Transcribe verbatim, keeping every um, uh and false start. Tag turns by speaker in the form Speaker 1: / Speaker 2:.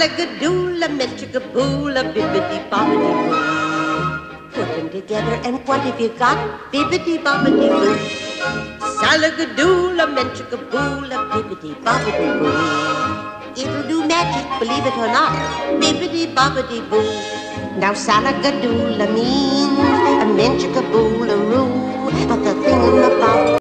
Speaker 1: Salagadoola, menchikaboola, bibbidi bobbidi boo. Put them together and what have you got? Bibbidi bobbidi boo. Salagadoola, menchikaboola, bibbidi bobbidi boo. It'll do magic, believe it or not. Bibbidi bobbidi boo. Now salagadoola means a menchikaboola roo. But the thing about